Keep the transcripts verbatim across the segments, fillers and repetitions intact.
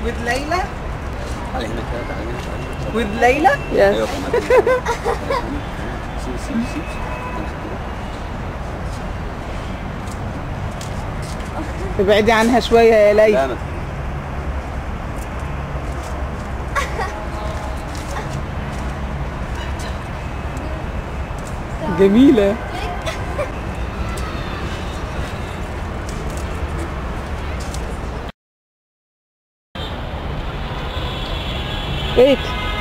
with Layla? تعالي هنا كده، تعالي هنا، تعالي هنا. With Layla? Yes. ايوه سيب سيب سيب. ابعدي عنها شوية يا ليلى. لا ما جميلة. Wait.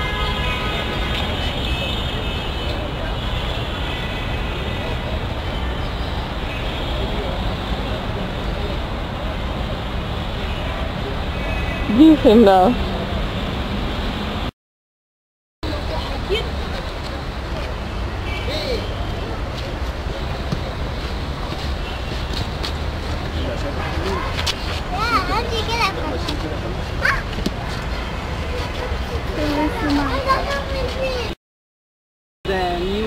Give him now. The new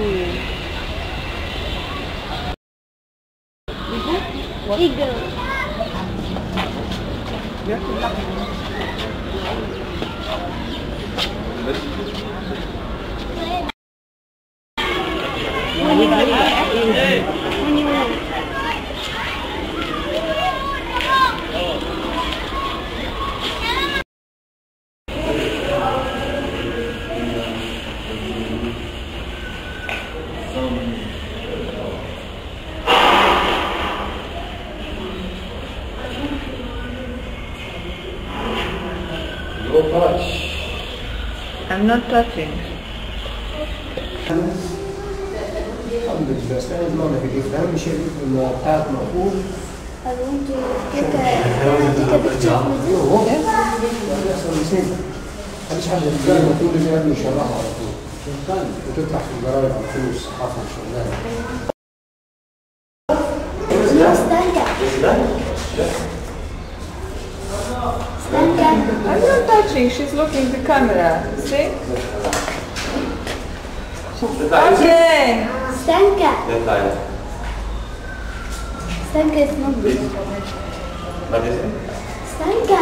Eagle. I'm not touching. الحمد لله استعمل معنا في الإفهام أهم شيء إنه بتاعت مقبول. I want to take a, take a picture with you. هو ده أصلا مسين. مفيش حد يتكلم مقبول اللي قبل يشرحها على طول. وتطلع في الجرايد على طول والصحافة وشغالة. I'm not touching. She's looking at the camera. See? Okay. Stanka. Stanka is not good. Stanka.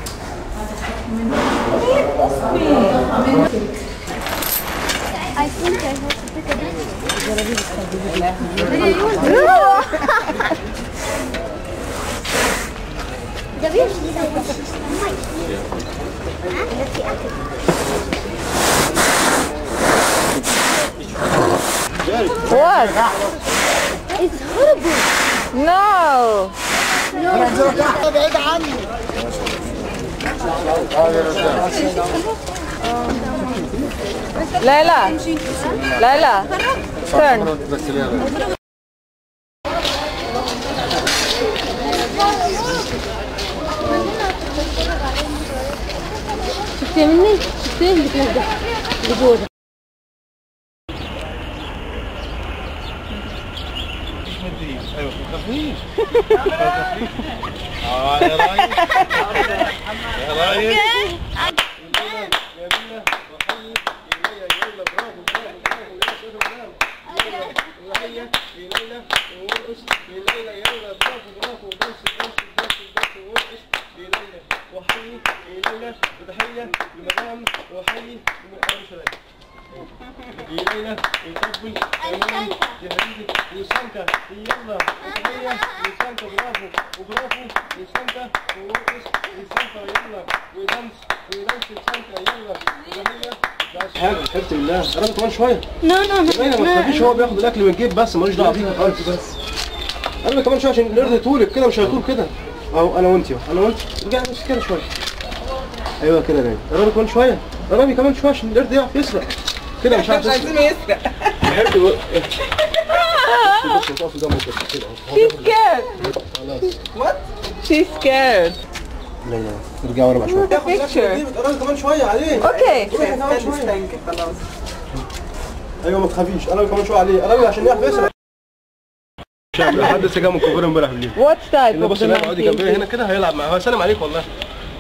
I think I have to take a ده بيمشي ده What? It's horrible. No. ابعد عني. Layla. Layla. Turn. شفتي مني؟ شفتي اللي بتنزل لجوه. ايوه ما تخافيش. اه يا رايد. يا رايد. حبيبتي بالله انا كمان شويه. نو نو نو ما تخافيش هو بياخد الاكل من الجيب بس مالوش دعوه بيك خالص. بس انا كمان شويه عشان القرد يطولك كده مش هيطول كده اهو. انا وانت انا وانت رجعي بس كده شويه. ايوه كده باين. قربي كمان شويه. قربي كمان شويه عشان القرد يعرف يسرق كده. مش عارف عايزين يسرق. حبيبتي بصي تقفي جنبه كده. She's scared. What? She's scared. لا لا ارجعي ورا بقى شويه. The picture. قربي كمان شويه عليه. Okay. خلاص. ايوه ما تخافيش قربي كمان شويه عليه. قربي عشان يعرف يسرق. شاب حد لسه جاي من القاهره امبارح بالليل. What type يلا of بص هنا اقعدي جنبي هنا كده هيلعب معاه. هو سلم عليك والله.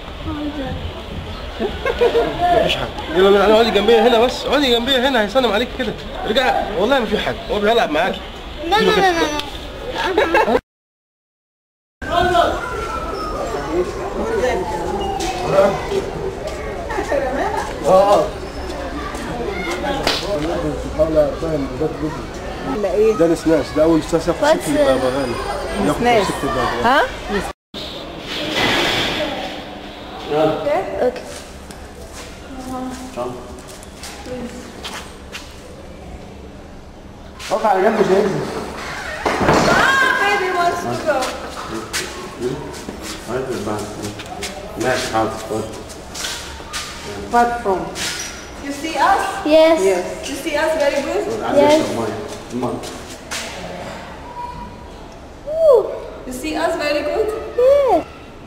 مفيش حاجه. يلا انا اقعدي جنبي هنا بس. اقعدي جنبي هنا هيسلم عليك كده. ارجعي والله ما في حاجه. هو بيلعب معاكي. لا لا لا لا. لا ده السناس، ده اول سناس ياخد What's شكل البغبغان. ياخد سناس. شكل البغبغان. ها؟ اوكي. اقف على جنب شايف. Baby wants to go. ماشي حاضر. What from? You see us? Yes. Yes. You see us very good? عايز Yes. اشرب ميه. الميه. You see us very good? Yeah.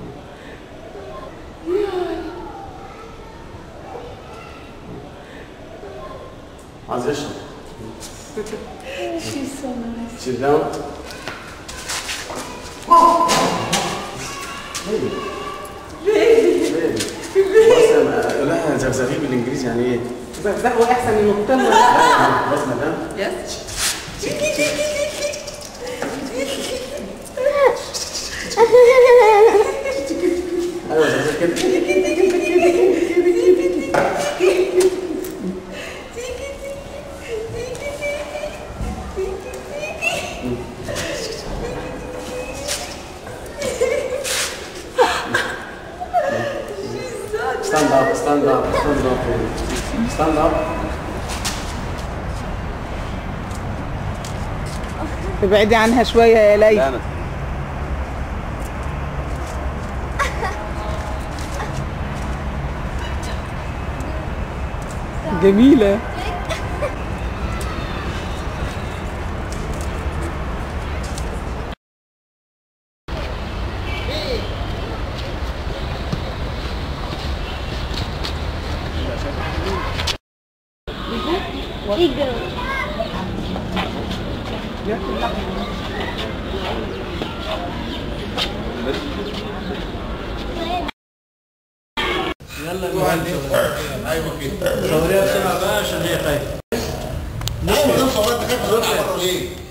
عايز اشرب. She's so nice. Sit down. بص انا لها زغزغي بالانجليزي يعني ايه؟ زقزقوا احسن من نقطتين ولا لا؟ بص مدام. Yes? ايوه زغزغ كده. Stand up, stand up, stand up. Stand up. ابعدي عنها شوية يا ليلى. لا انا جميلة. Eagle. ايوه كده. صوريها بسرعه بقى عشان هي خايفه. لا ما دام صورت خايفه تطلع بره ليه؟